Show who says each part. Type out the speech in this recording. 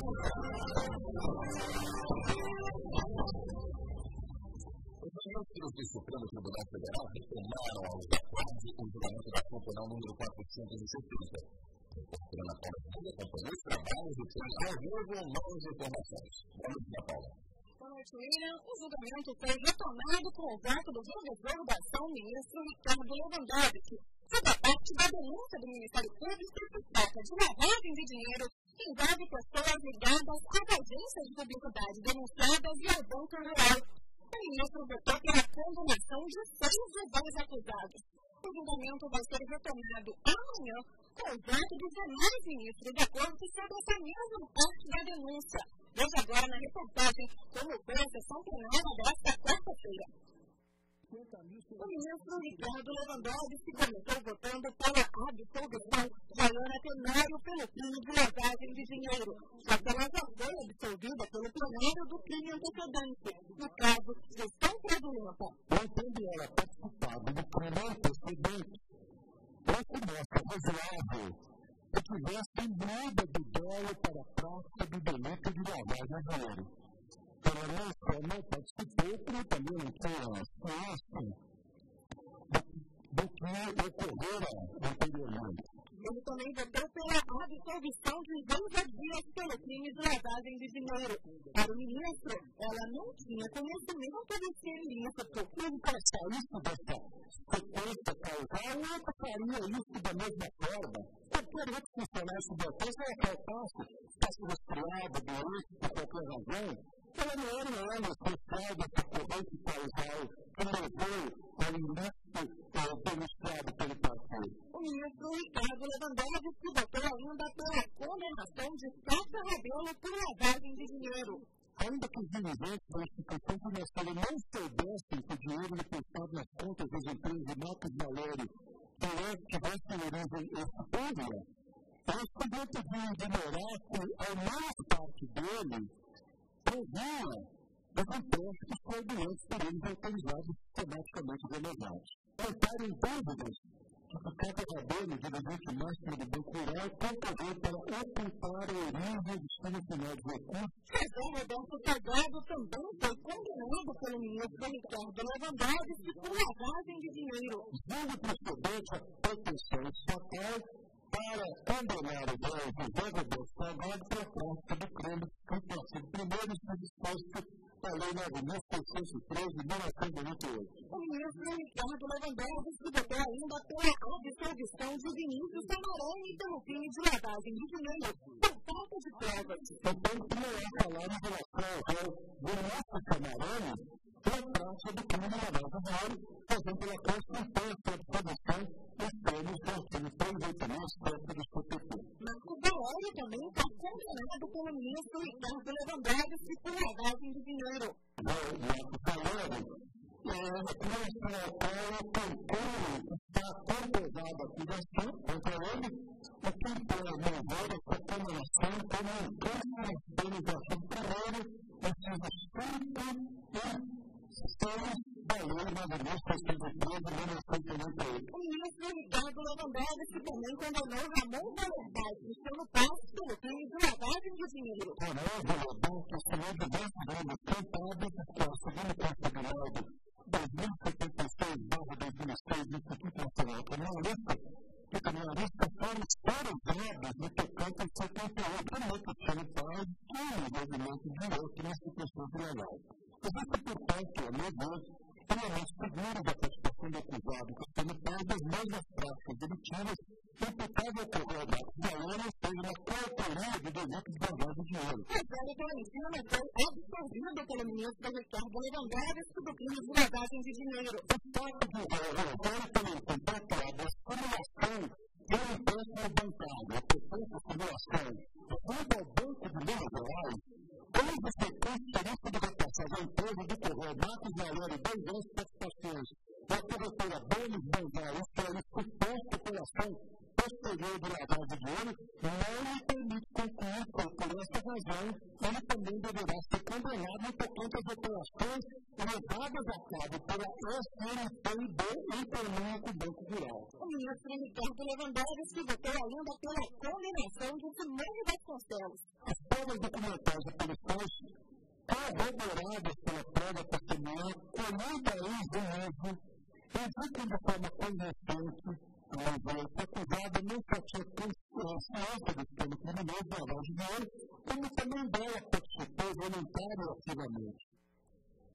Speaker 1: Os ministros do Supremo Tribunal Federal retomaram ao tarde o julgamento da Companhia número 470. A Ana Paula acompanhou os trabalhos e fez ao vivo novas informações. Vamos lá, Paula.
Speaker 2: Boa noite, William. O julgamento foi retomado com o voto do revisor da ação, ministro Ricardo Lewandowski, sobre a parte da denúncia do Ministério Público que se trata de lavagem de dinheiro que envolve pessoas ligadas às agências de publicidade denunciadas e ao Banco Rural. O ministro votou pela condenação de 6 dos 10 acusados. O julgamento vai ser retomado amanhã com o voto dos demais ministros da Corte sobre essa mesma parte da denúncia. Veja agora na reportagem como foi a sessão plenária desta quarta-feira. O ministro Ricardo Lewandowski começou votando pela absolvição de Ana Tenório pelo crime de lavagem de dinheiro, já que ela já foi absolvida pelo plenário do crime antecedente, no caso gestão fraudulenta.
Speaker 3: Quando ela participava do crime antecedente, esse mostra razoável que tivesse muda de dolo para a prática do delito de lavagem de dinheiro. Ela não participou, porque também não tinha ciência do que ocorrera anteriormente.
Speaker 2: Ele também votou pela absolvição de 2 dias pelo crime de lavagem de dinheiro. Para o ministro, ela não tinha conhecimento desse ilícito.
Speaker 3: Ele passar isso dessa sequência causal, não faria isso da mesma forma. Qualquer outro funcionário da coisa é capaz de ficar resfriado, doente, por qualquer razão. Ela não era uma social dessa corrente causal que levou ao ilícito denunciado pelo partido.
Speaker 2: O ministro Ricardo Lewandowski votou ainda pela condenação de Cássio Rabelo por lavagem de dinheiro.
Speaker 3: Ainda que os dirigentes da instituição financeira não soubessem que o dinheiro depositado nas contas das empresas de Marcos Valério tivesse origem espúria, eles podiam pedir ignorar que a maior parte dele provia dos empréstimos fraudulentos por eles autorizados e sistematicamente renovados. Colocaram dúvidas que o Cássio Rabelo, dirigente máximo do Banco Rural, concorreu para ocultar a origem do destino final dos recursos.
Speaker 2: José Roberto Salgado também foi condenado pelo ministro Ricardo Lewandowski por lavagem de dinheiro.
Speaker 3: Vindo procedente a proteção estatal para condenar o José Roberto Salgado pela prática do crime que tem sido primeiro disposto da Lei 9.603 de 1998.
Speaker 2: O ministro Ricardo Lewandowski votou ainda pela absolvição de Vinícius Camarões pelo crime de lavagem de dinheiro por falta de provas.
Speaker 3: Então, não é falar em relação ao Vinícius Camarões pela prática do crime de lavagem de dinheiro, fazendo pela consistência à disposição dos prêmios do artigo 389 do CPP.
Speaker 2: Marco Valério também está condenado pelo ministro Ricardo Lewandowski por lavagem de dinheiro.
Speaker 3: Marco Valério, a Comissão Autônoma está comprovada a acusação contra ele, o que impõe a mover essa condenação como um crime pelo artigo 1º, inciso 5 e 6 da Lei 9.603 de 1998.
Speaker 2: O ministro Ricardo Lewandowski também condenou Ramon Valadares e Luciano Passos pelo crime de lavagem de dinheiro.
Speaker 3: Ramon Valadares assinou diversos nomes contábeis para o segundo considerado 2076/2006 do Instituto Nacional Criminalista, que criminalista foram autorizados no tocante ao seu conteúdo, como o Luciano Passos e o envolvimento direto na situação legal. Existe, portanto, a meu ver, plenamente seguro da participação do acusado Luciano Passos das mesmas práticas delitivas imputadas ao correio da Valério, seja na coautoria do delito de lavagem de dinheiro.
Speaker 2: Rogério Valentina foi absolvido pelo ministro Ricardo Lewandowski do crime de lavagem de dinheiro.
Speaker 3: O fato de Rogério também contratado a simulação do empréstimo bancário, a proposta simulação, junto ao Banco de Minas Gerais, houve sequência de repassar a empresa do correio Marcos Valério 2 anos de participações e a corretora Bônus Bangal, isto é, suposto pela ação posterior de lavagem de dinheiro, não lhe permite concluir por essa razão, ele também deverá ser condenado no tocante às operações levadas a cabo pela SNPIB em comum com o Banco Rural.
Speaker 2: O ministro Ricardo Lewandowski votou ainda pela condenação de Simone Vasconcelos.
Speaker 3: As provas documentais e policiais corroboradas pela prova testemunhal colhida em Geneve indicam de forma convincente que o acusado não só tinha consciência do esquema criminoso de lavagem de dinheiro, como também dela participou voluntária e ativamente.